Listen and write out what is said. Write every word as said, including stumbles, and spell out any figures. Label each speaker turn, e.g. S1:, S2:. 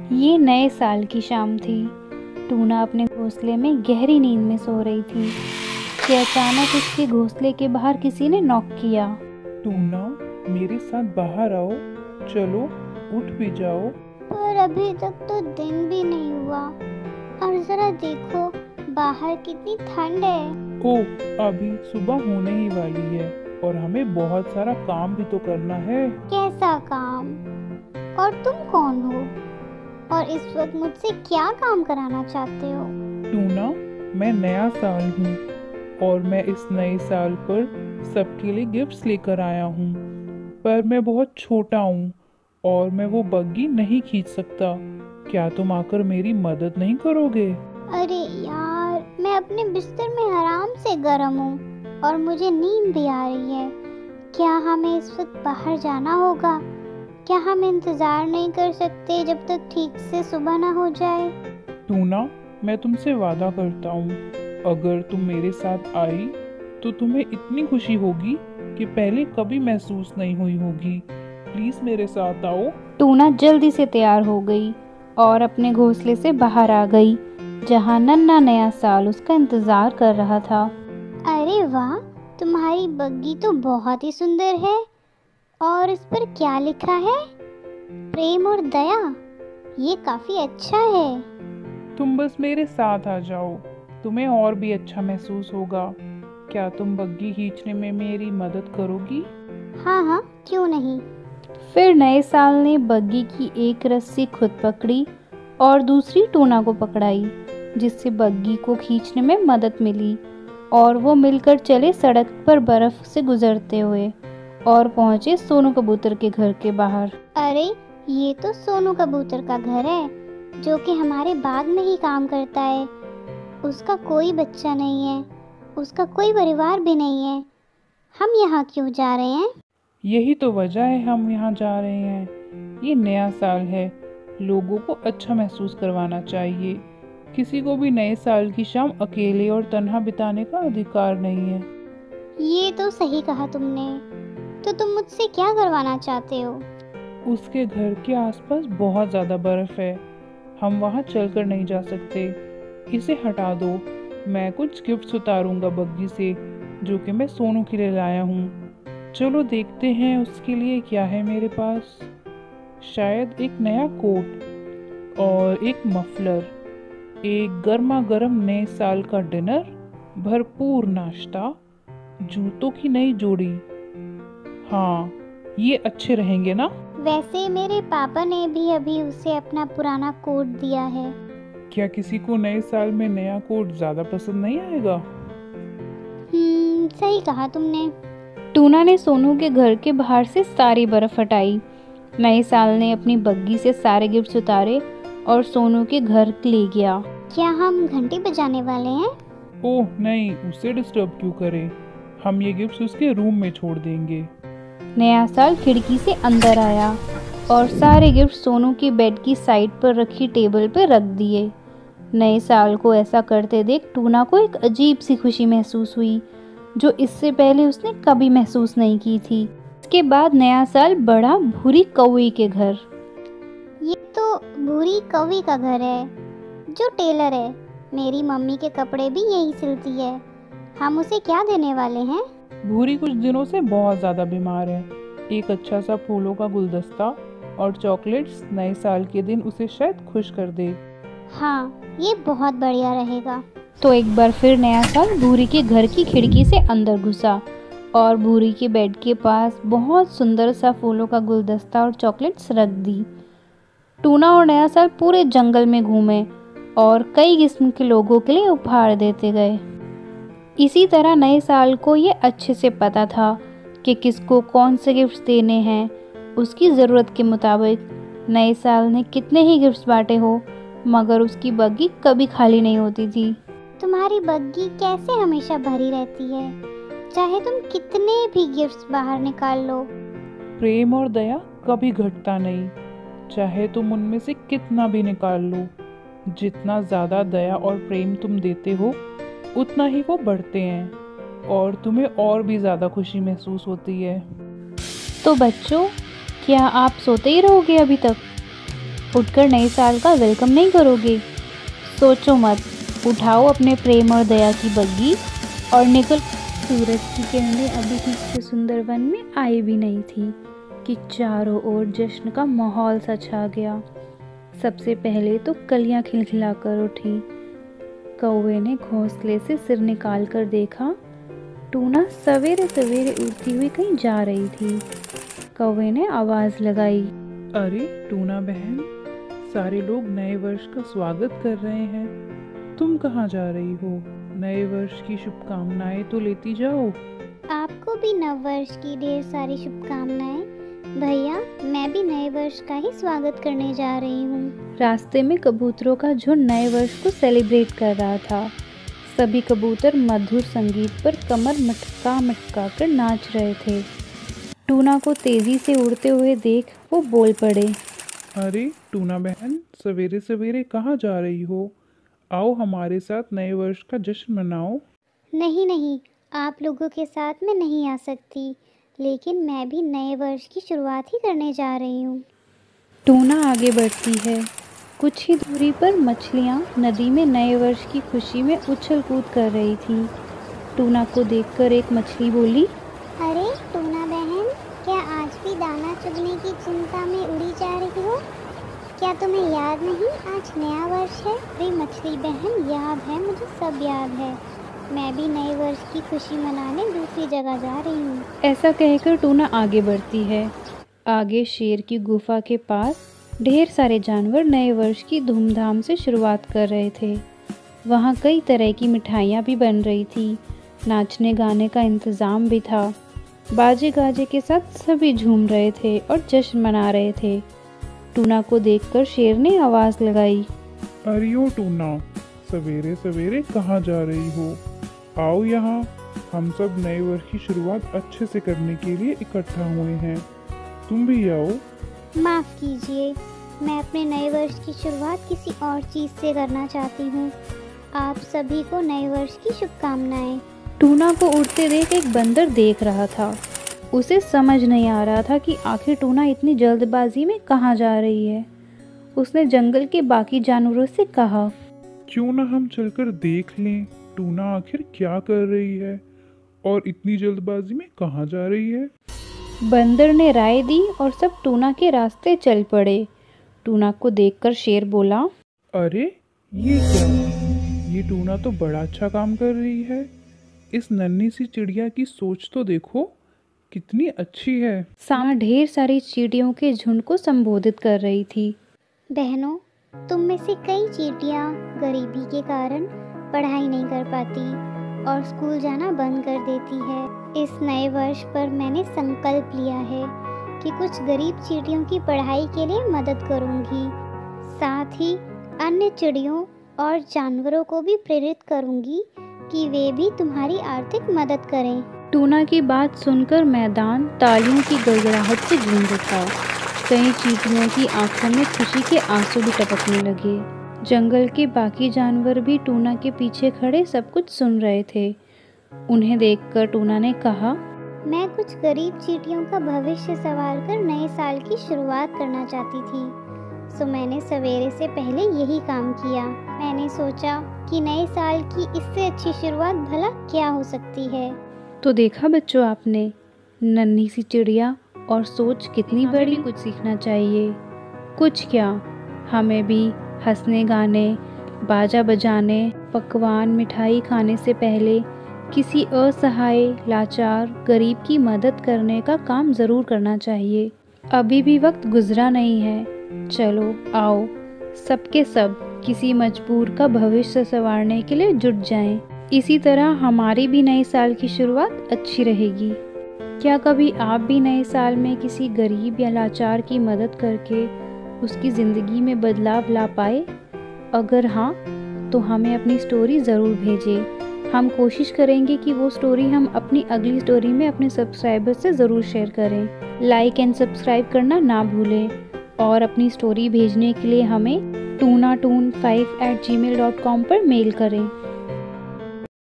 S1: ये नए साल की शाम थी। टूना अपने घोंसले में गहरी नींद में सो रही थी कि अचानक उसके घोंसले के बाहर किसी ने नॉक किया।
S2: टूना, मेरे साथ बाहर आओ। चलो, उठ भी जाओ।
S3: पर अभी तक तो दिन भी नहीं हुआ और जरा देखो बाहर कितनी ठंड है।
S2: ओह, अभी सुबह होने ही वाली है और हमें बहुत सारा काम भी तो करना है।
S3: कैसा काम? और तुम कौन हो और इस वक्त मुझसे क्या काम कराना चाहते हो?
S2: टूना, मैं नया साल हूँ और मैं इस नए साल पर सबके लिए गिफ्ट्स लेकर आया हूँ, पर मैं बहुत छोटा हूँ और मैं वो बग्गी नहीं खींच सकता। क्या तुम आकर मेरी मदद नहीं करोगे?
S3: अरे यार, मैं अपने बिस्तर में आराम से गर्म हूँ और मुझे नींद भी आ रही है। क्या हमें इस वक्त बाहर जाना होगा? क्या हम इंतज़ार नहीं कर सकते जब तक ठीक से सुबह ना हो जाए?
S2: टूना, मैं तुमसे वादा करता हूँ, अगर तुम मेरे साथ आई तो तुम्हें इतनी खुशी होगी कि पहले कभी महसूस नहीं हुई होगी। प्लीज मेरे साथ आओ।
S1: टूना जल्दी से तैयार हो गई और अपने घोंसले से बाहर आ गई, जहाँ नन्हा नया साल उसका इंतजार कर रहा था।
S3: अरे वाह, तुम्हारी बग्गी तो बहुत ही सुंदर है। और इस पर क्या लिखा है? प्रेम और दया। ये काफी अच्छा है।
S2: तुम बस मेरे साथ आ जाओ, तुम्हें और भी अच्छा महसूस होगा। क्या तुम बग्गी खींचने में मेरी मदद करोगी?
S3: हाँ हाँ, क्यों नहीं।
S1: फिर नए साल ने बग्गी की एक रस्सी खुद पकड़ी और दूसरी टूना को पकड़ाई, जिससे बग्गी को खींचने में मदद मिली और वो मिलकर चले सड़क पर बर्फ से गुजरते हुए और पहुंचे सोनू कबूतर के घर के बाहर।
S3: अरे, ये तो सोनू कबूतर का घर है, जो कि हमारे बाग में ही काम करता है। उसका कोई बच्चा नहीं है, उसका कोई परिवार भी नहीं है। हम यहाँ क्यों जा रहे हैं?
S2: यही तो वजह है हम यहाँ जा रहे हैं। ये नया साल है, लोगों को अच्छा महसूस करवाना चाहिए। किसी को भी नए साल की शाम अकेले और तन्हा बिताने का अधिकार नहीं है।
S3: ये तो सही कहा तुमने। तो तुम मुझसे क्या करवाना चाहते हो?
S2: उसके घर के आसपास बहुत ज़्यादा बर्फ है, हम वहाँ चलकर नहीं जा सकते। इसे हटा दो। मैं कुछ गिफ्ट्स उतारूंगा बग्गी से, जो कि मैं सोनू के लिए लाया हूँ। चलो देखते हैं उसके लिए क्या है मेरे पास। शायद एक नया कोट और एक मफलर, एक गर्मा गर्म नए साल का डिनर, भरपूर नाश्ता, जूतों की नई जोड़ी। हाँ, ये अच्छे रहेंगे ना?
S3: वैसे मेरे पापा ने भी अभी उसे अपना पुराना कोट दिया है।
S2: क्या किसी को नए साल में नया कोट ज्यादा पसंद नहीं आएगा?
S3: हम्म सही कहा तुमने।
S1: टूना ने सोनू के घर के बाहर से सारी बर्फ हटाई। नए साल ने अपनी बग्गी से सारे गिफ्ट्स उतारे और सोनू के घर ले गया।
S3: क्या हम घंटी बजाने वाले हैं?
S2: ओह नहीं, उसे डिस्टर्ब क्यों करें। हम ये गिफ्ट्स उसके रूम में छोड़ देंगे।
S1: नया साल खिड़की से अंदर आया और सारे गिफ्ट सोनू की बेड की साइड पर रखी टेबल पर रख दिए। नए साल को ऐसा करते देख टूना को एक अजीब सी खुशी महसूस हुई, जो इससे पहले उसने कभी महसूस नहीं की थी। इसके बाद नया साल बढ़ा भूरी कौवी के घर।
S3: ये तो भूरी कौवी का घर है, जो टेलर है। मेरी मम्मी के कपड़े भी यही सिलती है। हम उसे क्या देने वाले हैं?
S2: भूरी कुछ दिनों से बहुत ज्यादा बीमार है। एक अच्छा सा फूलों का गुलदस्ता और चॉकलेट्स नए साल के दिन उसे शायद खुश कर दे।
S3: हाँ, ये बहुत बढ़िया रहेगा।
S1: तो एक बार फिर नया साल भूरी के घर की खिड़की से अंदर घुसा और भूरी के बेड के पास बहुत सुंदर सा फूलों का गुलदस्ता और चॉकलेट्स रख दी। टूना और नया साल पूरे जंगल में घूमे और कई किस्म के लोगों के लिए उपहार देते गए। इसी तरह नए साल को ये अच्छे से पता था कि किसको कौन से गिफ्ट्स देने हैं। उसकी ज़रूरत के मुताबिक नए साल ने कितने ही गिफ्ट्स बांटे हो, मगर उसकी बग्गी कभी खाली नहीं होती थी।
S3: तुम्हारी बग्गी कैसे हमेशा भरी रहती है, चाहे तुम कितने भी गिफ्ट्स बाहर निकाल लो।
S2: प्रेम और दया कभी घटता नहीं, चाहे तुम उनमें से कितना भी निकाल लो। जितना ज़्यादा दया और प्रेम तुम देते हो, उतना ही वो बढ़ते हैं और तुम्हें और भी ज़्यादा खुशी महसूस होती है।
S1: तो बच्चों, क्या आप सोते ही रहोगे अभी तक? उठकर नए साल का वेलकम नहीं करोगे? सोचो मत, उठाओ अपने प्रेम और दया की बग्गी और निकल। सूरज की किरणें अभी ठीक से सुंदर वन में आई भी नहीं थी कि चारों ओर जश्न का माहौल सा छा गया। सबसे पहले तो कलियां खिलखिलाकर उठी। कौवे ने घोंसले से सिर निकाल कर देखा। टूना सवेरे सवेरे उड़ती हुई कहीं जा रही थी। कौवे ने आवाज लगाई,
S2: अरे टूना बहन, सारे लोग नए वर्ष का स्वागत कर रहे हैं, तुम कहाँ जा रही हो? नए वर्ष की शुभकामनाएं तो लेती जाओ।
S3: आपको भी नव वर्ष की ढेर सारी शुभकामनाएं। भैया, मैं भी नए वर्ष का ही स्वागत करने जा रही हूँ।
S1: रास्ते में कबूतरों का झुंड नए वर्ष को सेलिब्रेट कर रहा था। सभी कबूतर मधुर संगीत पर कमर मटका मटका कर नाच रहे थे। टूना को तेजी से उड़ते हुए देख वो बोल पड़े,
S2: अरे टूना बहन, सवेरे सवेरे कहाँ जा रही हो? आओ हमारे साथ नए वर्ष का जश्न मनाओ।
S3: नहीं नहीं, आप लोगों के साथ मैं नहीं आ सकती, लेकिन मैं भी नए वर्ष की शुरुआत ही करने जा रही हूँ।
S1: टूना आगे बढ़ती है। कुछ ही दूरी पर मछलियाँ नदी में नए वर्ष की खुशी में उछल कूद कर रही थी। टूना को देखकर एक मछली बोली,
S3: अरे टूना बहन, क्या आज भी दाना चुगने की चिंता में उड़ी जा रही हो? क्या तुम्हें याद नहीं आज नया वर्ष है? अरे मछली बहन, याद है, मुझे सब याद है। मैं भी नए वर्ष की खुशी मनाने दूसरी जगह जा रही हूँ।
S1: ऐसा कहकर टूना आगे बढ़ती है। आगे शेर की गुफा के पास ढेर सारे जानवर नए वर्ष की धूमधाम से शुरुआत कर रहे थे। वहाँ कई तरह की मिठाइयाँ भी बन रही थी। नाचने गाने का इंतज़ाम भी था। बाजे गाजे के साथ सभी झूम रहे थे और जश्न मना रहे थे। टूना को देखकर शेर ने आवाज़ लगाई,
S2: अरे ओ टूना, सवेरे सवेरे कहाँ जा रही हो? आओ यहाँ, हम सब नए वर्ष की शुरुआत अच्छे से करने के लिए इकट्ठा हुए हैं, तुम भी आओ।
S3: माफ़ कीजिए, मैं अपने नए वर्ष की शुरुआत किसी और चीज़ से करना चाहती हूँ। आप सभी को नए वर्ष की शुभकामनाएं।
S1: टूना को उड़ते देख एक बंदर देख रहा था। उसे समझ नहीं आ रहा था कि आखिर टूना इतनी जल्दबाजी में कहाँ जा रही है। उसने जंगल के बाकी जानवरों से कहा,
S2: क्यों ना हम चलकर देख लें टूना आखिर क्या कर रही है और इतनी जल्दबाजी में कहाँ जा रही है।
S1: बंदर ने राय दी और सब टूना के रास्ते चल पड़े। टूना को देखकर शेर बोला,
S2: अरे ये क्या? ये टूना तो बड़ा अच्छा काम कर रही है। इस नन्ही सी चिड़िया की सोच तो देखो, कितनी अच्छी है।
S1: सामने ढेर सारी चींटियों के झुंड को संबोधित कर रही थी।
S3: बहनों, तुम में से कई चींटियाँ गरीबी के कारण पढ़ाई नहीं कर पाती और स्कूल जाना बंद कर देती है। इस नए वर्ष पर मैंने संकल्प लिया है कि कुछ गरीब चींटियों की पढ़ाई के लिए मदद करूंगी। साथ ही अन्य चिड़ियों और जानवरों को भी प्रेरित करूंगी कि वे भी तुम्हारी आर्थिक मदद करें।
S1: टूना की बात सुनकर मैदान तालियों की गड़गड़ाहट से गूंज उठा। कई चींटियों की आंखों में खुशी के आंसू भी टपकने लगे। जंगल के बाकी जानवर भी टूना के पीछे खड़े सब कुछ सुन रहे थे। उन्हें देखकर टूना ने कहा,
S3: मैं कुछ गरीब चींटियों का भविष्य संवार कर नए साल की शुरुआत करना चाहती थी, सो मैंने सवेरे से पहले यही काम किया। मैंने सोचा कि नए साल की इससे अच्छी शुरुआत भला क्या हो सकती है।
S1: तो देखा बच्चों आपने, नन्ही सी चिड़िया और सोच कितनी बड़ी। कुछ सीखना चाहिए। कुछ क्या, हमें भी हंसने गाने, बाजा बजाने, पकवान मिठाई खाने से पहले किसी असहाय लाचार गरीब की मदद करने का काम ज़रूर करना चाहिए। अभी भी वक्त गुजरा नहीं है। चलो आओ सबके सब किसी मजबूर का भविष्य संवारने के लिए जुट जाएं। इसी तरह हमारी भी नए साल की शुरुआत अच्छी रहेगी। क्या कभी आप भी नए साल में किसी गरीब या लाचार की मदद करके उसकी ज़िंदगी में बदलाव ला पाए? अगर हाँ, तो हमें अपनी स्टोरी ज़रूर भेजें। हम कोशिश करेंगे कि वो स्टोरी हम अपनी अगली स्टोरी में अपने सब्सक्राइबर से ज़रूर शेयर करें। लाइक एंड सब्सक्राइब करना ना भूलें और अपनी स्टोरी भेजने के लिए हमें टूना टून five eight gmail dot com पर मेल करें।